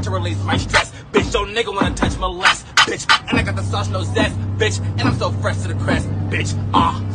to release my stress. Bitch, your nigga wanna touch my less. Bitch, and I got the sauce, no zest. Bitch, and I'm so fresh to the crest. Bitch,